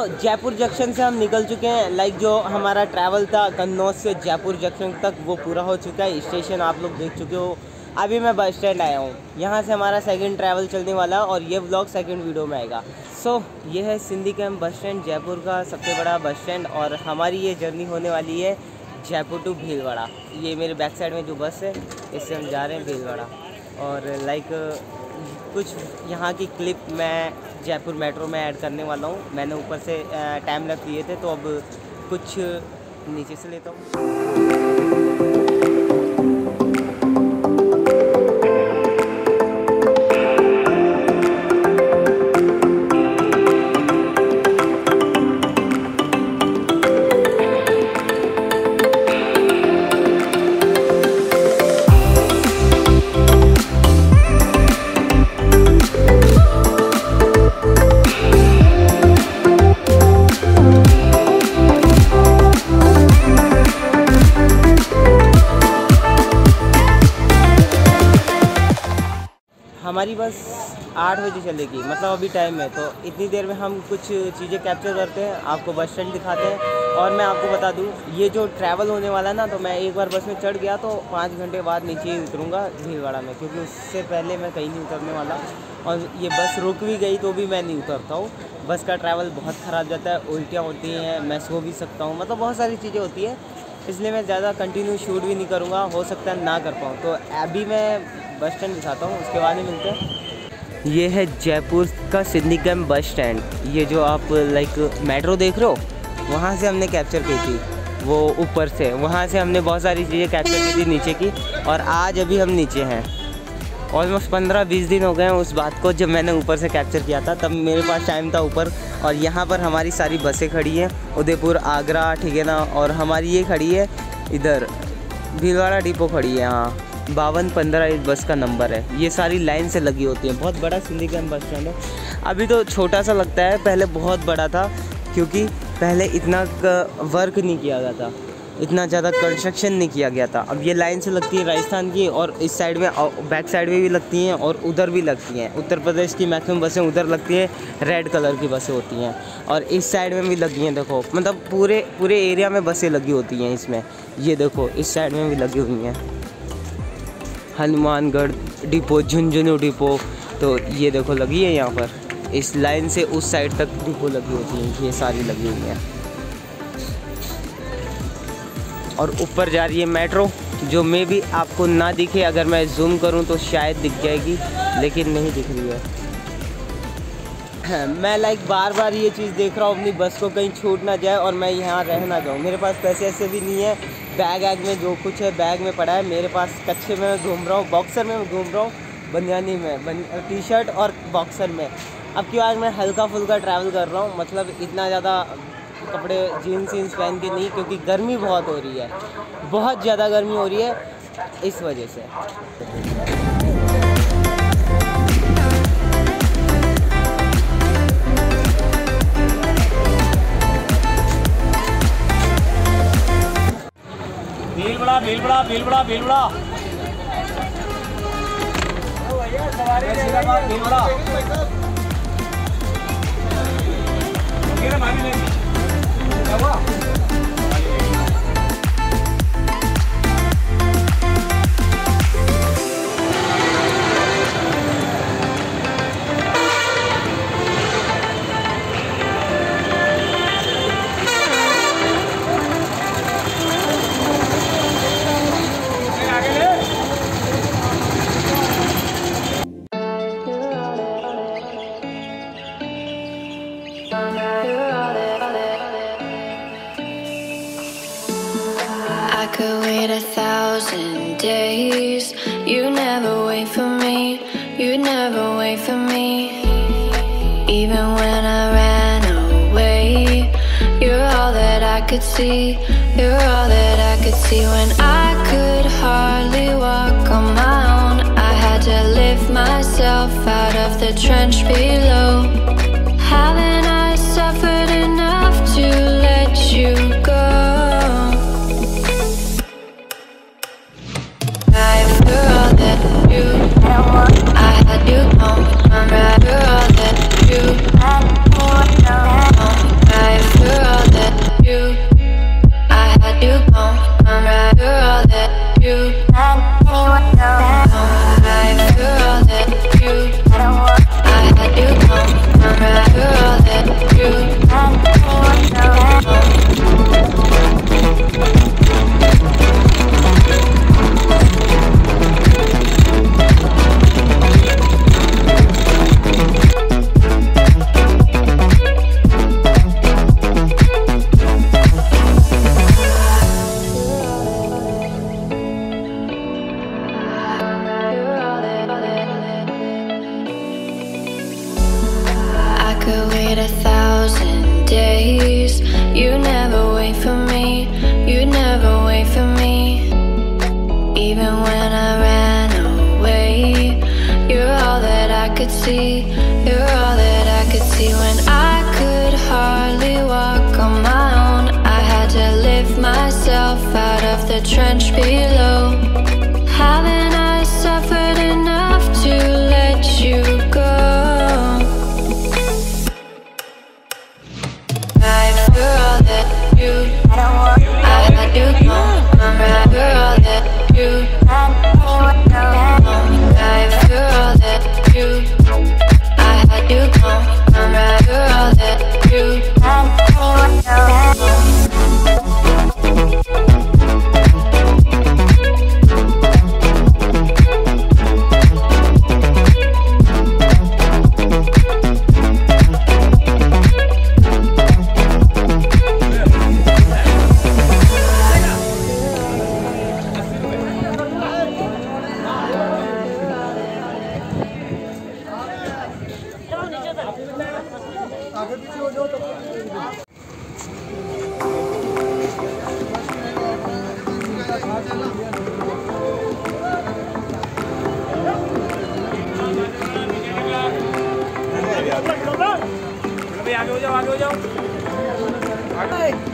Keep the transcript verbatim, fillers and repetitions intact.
Jaipur junction से हम निकल चुके हैं। लाइक जो हमारा ट्रैवल था कन्नौज से जयपुर जंक्शन तक वो पूरा हो चुका है। स्टेशन आप लोग देख चुके हो। अभी मैं बस स्टैंड आया हूँ। यहाँ से हमारा सेकंड ट्रैवल चलने वाला है और ये व्लॉग सेकंड वीडियो में आएगा। सो so, ये है Sindhi camp bus stand, Jaipur का सबसे बड़ा बस स्टैंड। और हमारी ये जर्नी होने वाली है जयपुर टू भीलवाड़ा। ये मेरे बैक साइड में जो बस है इससे हम जा रहे हैं भीलवाड़ा। और लाइक कुछ यहाँ की क्लिप मैं जयपुर मेट्रो में ऐड करने वाला हूँ। मैंने ऊपर से टाइम लैप्स लिए थे तो अब कुछ नीचे से लेता हूँ। हमारी बस आठ बजे चलेगी, मतलब अभी टाइम है। तो इतनी देर में हम कुछ चीज़ें कैप्चर करते हैं, आपको बस स्टैंड दिखाते हैं। और मैं आपको बता दूं, ये जो ट्रैवल होने वाला है ना, तो मैं एक बार बस में चढ़ गया तो पाँच घंटे बाद नीचे ही उतरूँगा भीलवाड़ा में, क्योंकि उससे पहले मैं कहीं नहीं उतरने वाला। और ये बस रुक भी गई तो भी मैं नहीं उतरता हूँ। बस का ट्रैवल बहुत ख़राब जाता है, उल्टियाँ होती हैं, मैं सो भी सकता हूँ, मतलब बहुत सारी चीज़ें होती है। इसलिए मैं ज़्यादा कंटिन्यू शूट भी नहीं करूँगा, हो सकता है ना कर पाऊँ। तो अभी मैं बस स्टैंड दिखाता हूँ, उसके बाद ही मिलते हैं। ये है जयपुर का सिंधी कैंप बस स्टैंड। ये जो आप लाइक मेट्रो देख रहे हो, वहाँ से हमने कैप्चर की थी, वो ऊपर से, वहाँ से हमने बहुत सारी चीज़ें कैप्चर की थी नीचे की। और आज अभी हम नीचे हैं। ऑलमोस्ट पंद्रह बीस दिन हो गए हैं उस बात को जब मैंने ऊपर से कैप्चर किया था, तब मेरे पास टाइम था ऊपर। और यहाँ पर हमारी सारी बसें खड़ी हैं, उदयपुर, आगरा, ठीक है ना। और हमारी ये खड़ी है इधर भीलवाड़ा डिपो खड़ी है, यहाँ बावन पंद्रह इस बस का नंबर है। ये सारी लाइन से लगी होती हैं। बहुत बड़ा सिंधी कैंप बस स्टैंड है। अभी तो छोटा सा लगता है, पहले बहुत बड़ा था, क्योंकि पहले इतना वर्क नहीं किया गया था, इतना ज़्यादा कंस्ट्रक्शन नहीं किया गया था। अब ये लाइन से लगती है राजस्थान की, और इस साइड में बैक साइड में भी लगती हैं और उधर भी लगती हैं। उत्तर प्रदेश की मैक्सिमम बसें उधर लगती हैं, रेड कलर की बसें होती हैं। और इस साइड में भी लगी हैं, देखो, मतलब पूरे पूरे एरिया में बसें लगी होती हैं इसमें। ये देखो इस साइड में भी लगी हुई हैं, हनुमानगढ़ डिपो, झुंझुनू डिपो। तो ये देखो लगी है यहाँ पर, इस लाइन से उस साइड तक डिपो लगी होती हैं, ये सारी लगी हुई हैं। और ऊपर जा रही है मेट्रो, जो मे भी आपको ना दिखे, अगर मैं जूम करूं तो शायद दिख जाएगी, लेकिन नहीं दिख रही है। मैं लाइक बार बार ये चीज़ देख रहा हूँ, अपनी बस को कहीं छूट ना जाए और मैं यहाँ रह ना जाऊँ। मेरे पास पैसे ऐसे भी नहीं है, बैग वैग में जो कुछ है बैग में पड़ा है मेरे पास। कच्छे में मैं घूम रहा हूँ, बॉक्सर में मैं घूम रहा हूँ, बनियानी में, बन टी शर्ट और बॉक्सर में। अब की आज मैं हल्का फुल्का ट्रैवल कर रहा हूँ, मतलब इतना ज़्यादा कपड़े जीन्स वीन्स पहन के नहीं, क्योंकि गर्मी बहुत हो रही है, बहुत ज़्यादा गर्मी हो रही है इस वजह से। Bhilwara Bhilwara Bhilwara Bhilwara Bhilwara I could wait a thousand days. You never wait for me. You never wait for me. Even when I ran away, you're all that I could see. You're all that I could see. When I could hardly walk on my own, I had to lift myself out of the trench below. Haven't I suffered enough to let you go? You could wait a thousand days. You never wait for me, you never wait for me. Even when I ran away, you're all that I could see, you're all that I could see. When I could hardly walk on my own, I had to lift myself out of the trench below. Haven't I suffered enough to let you go? Right for all that you, I had to go. I'm right for all that you, right for all that you, I had to go. I'm right for all that you. आगे हो जाओ, आगे हो जाओ, आगे।